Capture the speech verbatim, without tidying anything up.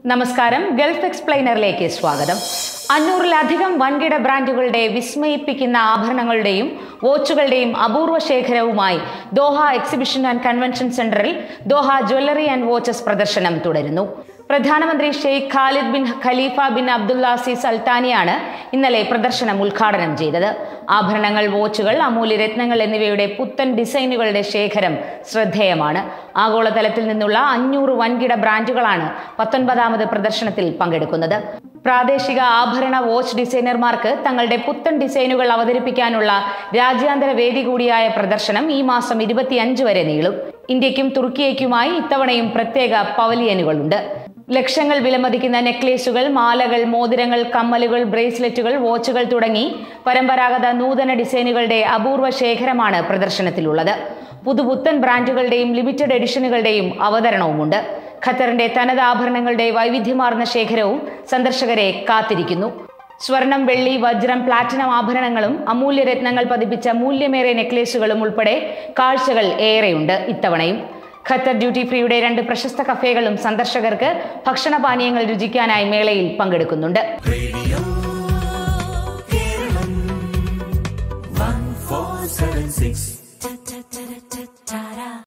നമസ്കാരം, ഗൾഫ് എക്സ്പ്ലെയിനറിലേക്ക് സ്വാഗതം. അഞ്ഞൂറിലധികം വൻകിട ബ്രാൻഡുകളുടെ വിസ്മയിപ്പിക്കുന്ന ആഭരണങ്ങളുടെയും വാച്ചുകളുടെയും അപൂർവ ശേഖരവുമായി ദോഹ എക്സിബിഷൻ ആൻഡ് കൺവെൻഷൻ സെന്ററിൽ ദോഹ ജ്വല്ലറി ആൻഡ് വാച്ചസ് പ്രദർശനം തുടരുന്നു. പ്രധാനമന്ത്രി Sheikh Khalid bin Khalifa bin Abdulaziz അൽത്താനിയാണ് ഇന്നലെ പ്രദർശനം ഉദ്ഘാടനം ചെയ്തത്. ആഭരണങ്ങൾ, വാച്ചുകൾ, അമൂല്യ രത്നങ്ങൾ എന്നിവയുടെ പുത്തൻ ഡിസൈനുകളുടെ ശേഖരം ശ്രദ്ധേയമാണ്. ആഗോളതലത്തിൽ നിന്നുള്ള അഞ്ഞൂറ് വൻകിട ബ്രാൻഡുകളാണ് പത്തൊൻപതാമത് പ്രദർശനത്തിൽ പങ്കെടുക്കുന്നത്. പ്രാദേശിക ആഭരണ വാച്ച് ഡിസൈനർമാർക്ക് തങ്ങളുടെ പുത്തൻ ഡിസൈനുകൾ അവതരിപ്പിക്കാനുള്ള രാജ്യാന്തര വേദി കൂടിയായ പ്രദർശനം ഈ മാസം ഇരുപത്തിയഞ്ച് വരെ നീളും. ഇന്ത്യക്കും തുർക്കിയയ്ക്കുമായി ഇത്തവണയും പ്രത്യേക പവലിയനുകളുണ്ട്. ലക്ഷങ്ങൾ വിലമതിക്കുന്ന നെക്ലേസുകൾ, മാലകൾ, മോതിരങ്ങൾ, കമ്മലുകൾ, ബ്രേസ്ലെറ്റുകൾ, വാച്ചുകൾ തുടങ്ങി പരമ്പരാഗത നൂതന ഡിസൈനുകളുടെ അപൂർവ ശേഖരമാണ് പ്രദർശനത്തിലുള്ളത്. പുതുപുത്തൻ ബ്രാൻഡുകളുടെയും ലിമിറ്റഡ് എഡിഷനുകളുടെയും അവതരണവുമുണ്ട്. ഖത്തറിന്റെ തനത് ആഭരണങ്ങളുടെ വൈവിധ്യമാർന്ന ശേഖരവും സന്ദർശകരെ കാത്തിരിക്കുന്നു. സ്വർണം, വെള്ളി, വജ്രം, പ്ലാറ്റിനം ആഭരണങ്ങളും അമൂല്യ രത്നങ്ങൾ പതിപ്പിച്ച മൂല്യമേറിയ നെക്ലേസുകളും ഉൾപ്പെടെ കാഴ്ചകൾ ഏറെയുണ്ട് ഇത്തവണയും. ഖത്തർ ഡ്യൂട്ടി ഫ്രീയുടെ രണ്ട് പ്രശസ്ത കഫേകളും സന്ദർശകർക്ക് ഭക്ഷണപാനീയങ്ങൾ രുചിക്കാനായി മേളയിൽ പങ്കെടുക്കുന്നുണ്ട്. one four seven six